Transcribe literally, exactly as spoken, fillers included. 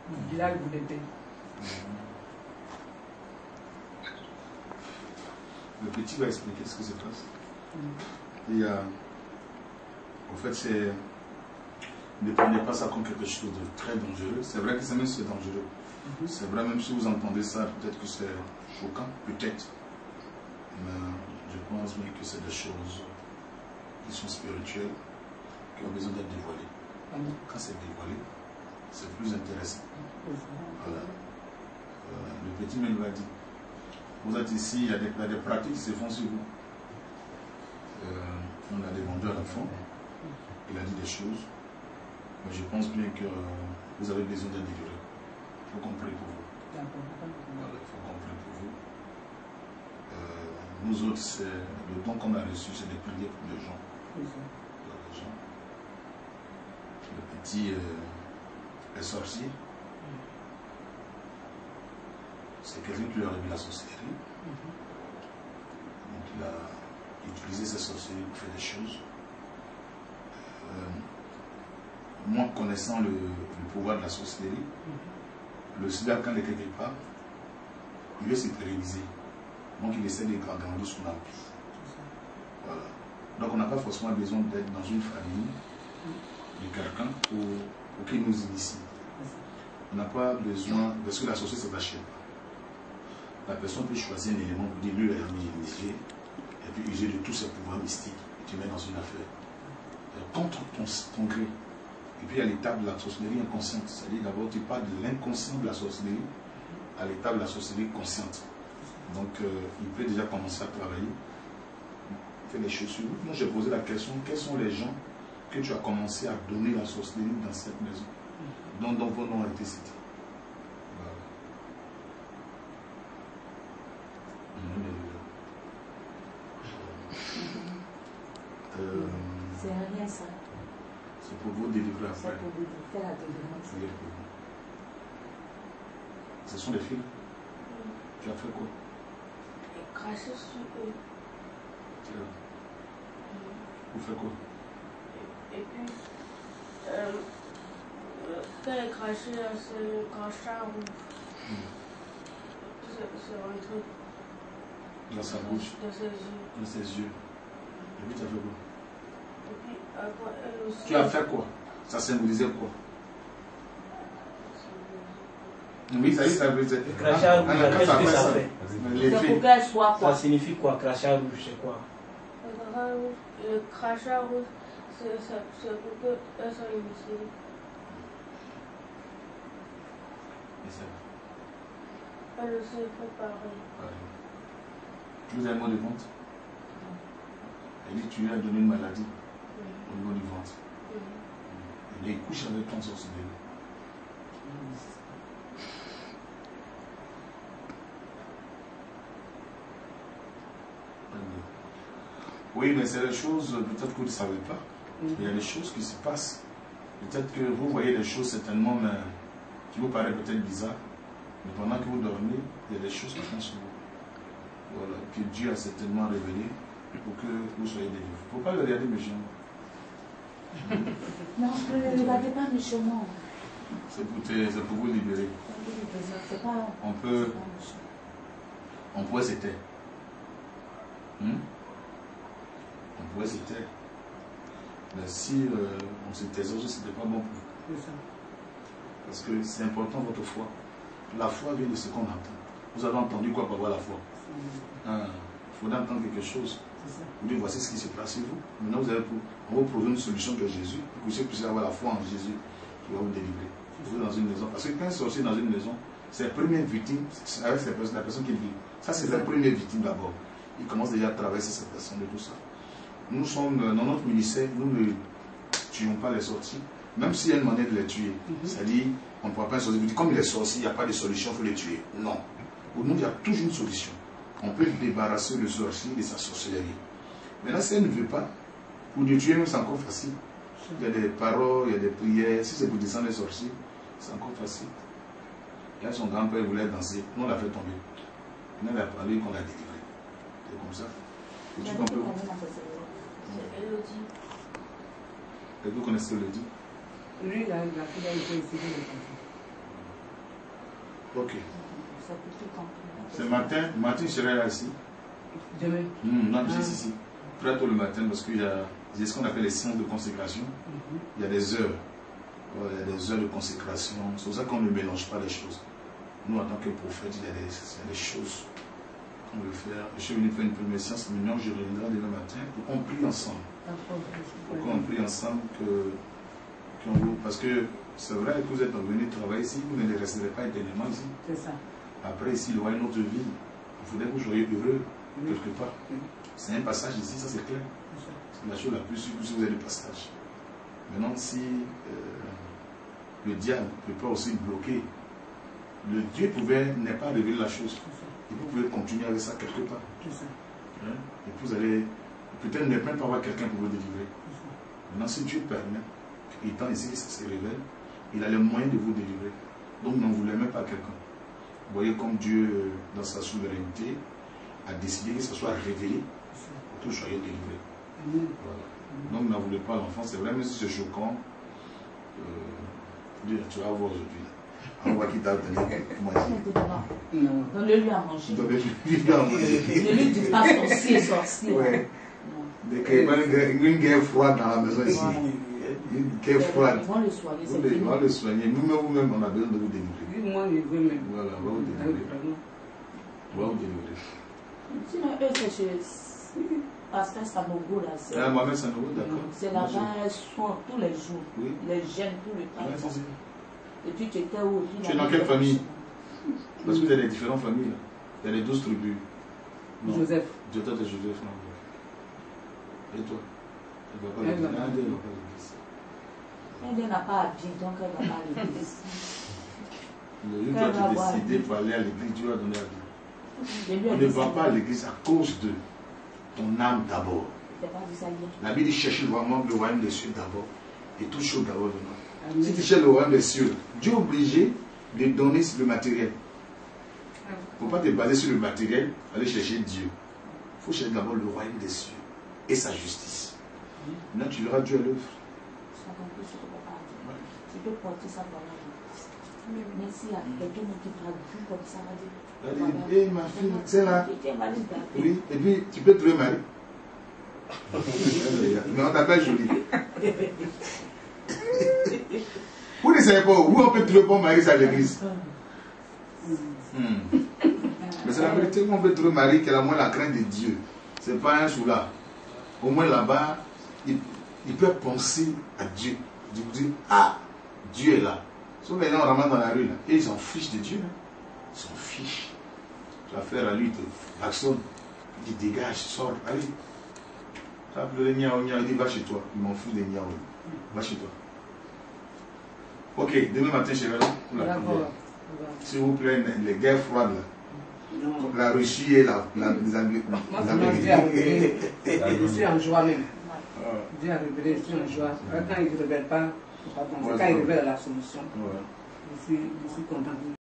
du village Boudépé. Le petit va expliquer ce qui se passe. Mm. Il y a, en fait, c'est, ne prenez pas ça comme quelque chose de très dangereux. C'est vrai que c'est même c'est dangereux. Mm-hmm. C'est vrai, même si vous entendez ça, peut-être que c'est choquant, peut-être. Mais je pense bien que c'est des choses qui sont spirituelles, qui ont besoin d'être dévoilées. Mm. Quand c'est dévoilé, c'est plus intéressant. Voilà. Euh, le petit me l'a dit. Vous êtes ici, il y, a des, il y a des pratiques qui se font sur vous. Euh, on a demandé à la fin, il a dit des choses, mais je pense bien que vous avez besoin d'être délivré. Il faut qu'on prie pour vous. Voilà, il faut qu'on prie pour vous. Euh, nous autres, c'est le don qu'on a reçu, c'est de prier pour les gens. Pour les gens. Le petit euh, est sorcier. C'est quelqu'un qui lui a remis la sorcellerie. Donc il a utilisé sa sorcellerie pour faire des choses. Euh, moi, connaissant le, le pouvoir de la sorcellerie, le sida, quand il est quelque part, il veut se pérenniser. Donc il essaie de grandir son empire. Voilà. Donc on n'a pas forcément besoin d'être dans une famille de quelqu'un pour, pour qu'il nous initie. On n'a pas besoin, parce que la sorcellerie, ça ne s'achète pas. La personne peut choisir un élément pour dire lui, il a mis initié, et puis user de tous ses pouvoirs mystiques, et tu mets dans une affaire. Contre ton, ton gré. Et puis à l'étape de la sorcellerie inconsciente, c'est-à-dire d'abord tu parles de l'inconscient de la sorcellerie à l'étape de la sorcellerie consciente. Donc euh, il peut déjà commencer à travailler, faire des choses sur vous. Moi j'ai posé la question, quels sont les gens que tu as commencé à donner la sorcellerie dans cette maison, dont, dont vos noms ont été cités? Euh, c'est rien ça. C'est pour vous délivrer après. C'est pour vous faire la délivrance. Ce sont des filles. Mm. Tu as fait quoi? Et cracher sur eux. Tu as... Mm. Vous faites quoi? Et, et puis, euh, quand elle crachait, c'est le crachat rouge. Mm. C'est rentré dans sa bouche, dans ses yeux. Dans ses yeux. Et puis tu as fait quoi? Et puis après, elle aussi. Tu as fait quoi? Ça symbolisait quoi? Oui, ça y est, ça veut dire. Le crachat rouge, qu'est-ce que ça fait? C'est pour qu'elle soit quoi? Ça signifie quoi? Crachat rouge, c'est quoi? Le crachat rouge, c'est pour qu'elle soit initiée. Et ça? Elle aussi fait pareil. Pareil. Vous avez un mot de ventre? Elle dit que tu lui as donné une maladie Oui. au niveau du ventre. Oui. Et il couche avec ton sorcier. Oui, mais c'est des choses, peut-être que vous ne savez pas. Il y a des choses qui se passent. Peut-être que vous voyez des choses certainement mais, qui vous paraissent peut-être bizarres. Mais pendant que vous dormez, il y a des choses qui font sur vous. Voilà, que Dieu a certainement révélé pour que vous soyez délivrés. Il ne faut pas le regarder méchamment. Non, ne le regardez pas méchamment. C'est pour, te, pour vous libérer. Pas, on peut. On pourrait se taire. Hmm? On pourrait se taire. Mais si euh, on se taisait, ce n'était pas bon pour vous. Parce que c'est important votre foi. La foi vient de ce qu'on entend. Vous avez entendu quoi par avoir la foi? Ah, il faudra entendre quelque chose. Vous dites, voici ce qui se passe sur vous. Maintenant, vous allez pour, on va vous proposer une solution de Jésus pour que vous puissiez avoir la foi en Jésus qui va vous délivrer. Vous dans une maison. Parce que quand un sorcier dans une maison, c'est la première victime, c'est avec la personne, la personne qui vit. Ça, c'est la première victime d'abord. Il commence déjà à traverser cette personne et tout ça. Nous sommes, dans notre ministère, nous ne tuons pas les sorciers, même s'il y a une manière de les tuer. Mm-hmm. C'est-à-dire, on ne pourra pas un sorcier. Comme les sorciers, il n'y a pas de solution, il faut les tuer. Non. Pour nous, il y a toujours une solution. On peut débarrasser le sorcier de sa sorcellerie. Maintenant, si elle ne veut pas, pour le tuer, c'est encore facile. Il y a des paroles, il y a des prières. Si c'est pour descendre les sorciers, c'est encore facile. Là, son grand-père voulait danser. Nous, on l'a fait tomber. Maintenant, il a parlé qu'on l'a délivré. C'est comme ça. Et tu comprends? C'est Elodie. Et vous connaissez Elodie? Lui, la fille a été ici de Ok. Ça peut tout comprendre. Ce matin, matin, je serai là ici. Demain. Mmh, non, je Ah. suis ici. Très tôt le matin, parce qu'il y a, il y a ce qu'on appelle les séances de consécration. Mhm. Il y a des heures. Ouais, il y a des heures de consécration. C'est pour ça qu'on ne mélange pas les choses. Nous, en tant que prophète, il y a des, il y a des choses qu'on veut faire. Je suis venu faire une première séance, mais non, je reviendrai demain matin pour qu'on prie ensemble. Pour qu'on prie ensemble que, qu'on vous, parce que c'est vrai que vous êtes venus travailler ici, vous ne resterez pas éternellement ici. C'est ça. Après, ici, il y aura une autre vie. Il faudrait que vous soyez heureux Oui. quelque part. Oui. C'est un passage ici, ça c'est clair. C'est ça. C'est la chose la plus sûre, si vous avez le passage. Maintenant, si euh, le diable ne peut pas aussi bloquer, le Dieu pouvait n'est pas révéler la chose. C'est ça. Et vous pouvez continuer avec ça quelque part. C'est ça. Hein? Et vous allez peut-être ne même pas avoir quelqu'un pour vous délivrer. C'est ça. Maintenant, si Dieu permet, étant ici, ça se révèle, il a les moyens de vous délivrer. Donc, n'en voulez même pas quelqu'un. Vous voyez comme Dieu, euh, dans sa souveraineté, a décidé que ça soit révélé C'est ça. pour que vous soyez délivrés. Amen. Voilà. Donc, n'en voulez pas l'enfant. C'est vrai, même si c'est choquant, euh, tu vas voir aujourd'hui. On voit qui t'a donné. Comment dire. Non. Donne-le lui à manger. Donnez-lui à manger. Ne lui dis pas sorcier, sorcier. Ouais. Non. Dès qu'il y a une guerre- une guerre froide dans la maison ici. Une guerre froide. Ils vont le soigner, Vous c'est devez fini. le soigner. Nous-mêmes, vous-même, on a besoin de vous délivrer. Lui, moi, je veux même. Voilà, on va vous Ah, délivrer. vraiment. On va vous délivrer. Sinon, eux, c'est chez Pasteur Sanogo, là. c'est- Ah, Mohamed Sanogo, d'accord. C'est là-bas, elles sont tous les jours. Oui. Les jeunes, tout le temps. Ouais, c'est ça. Et puis, tu étais où? Tu es dans quelle famille? Parce que vous avez des différentes familles. Là. Il y a les douze tribus. Non. Joseph. Joseph et Joseph. Non. Et toi? Tu ne vas pas Elle l'église. va pas. Ah, elle va pas l'église. Elle n'a pas habillé, donc elle va pas à l'église. Le jour où Elle tu va as voir. décidé pour aller à l'église, Dieu va donner la vie. Je lui ai On ne dit va ça. pas à l'église à cause de ton âme d'abord. Je t'ai pas dit ça hier. La Bible dit chercher vraiment le royaume des cieux d'abord. Et toute chose d'abord venant. Amen. Si tu cherches le royaume des cieux, Dieu est obligé de donner sur le matériel. Il ne faut pas te baser sur le matériel, aller chercher Dieu. Il faut chercher d'abord le royaume des cieux et sa justice. Maintenant, tu verras Dieu à l'œuvre. Ça va plus, je ne peux pas dire. Tu peux porter ça dans la vie. Mais s'il y a quelqu'un qui traduit comme ça, on va dire. Elle dit, hé ma fille, c'est là. Tu es malade d'appeler. Oui, et puis tu peux trouver Marie. Mais on t'appelle Jolie. Vous ne savez pas où on peut trouver bon Marie à l'église. Hmm. Mais c'est la vérité où on peut trouver Marie qui a moins la crainte de Dieu. Ce n'est pas un soulard. Au moins là-bas, il, il peut penser à Dieu. Il vous dit, ah, Dieu est là. Sauf les gens ramassent dans la rue là. Et ils s'en fichent de Dieu. Hein. Ils s'en fichent. Tu vas faire à lui, il te vaccine. Il dit, dégage, sors, allez. Tu vas pleurer, niaou, niaou. Il dit, va chez toi. Il m'en fout des niaou. Va chez toi. Ok, demain matin, je vais là pour la prière. D'accord. S'il vous plaît, les guerres froides là. Non. Comme la Russie et la, la, les Américains. Moi, c'est moi, Dieu a révélé. Je suis en joie même. Ah, Dieu a révélé, je suis en joie. Quand il ne révèle pas, c'est pas bon. Ouais, Quand il c'est révèle la solution, ouais. je suis, je suis content.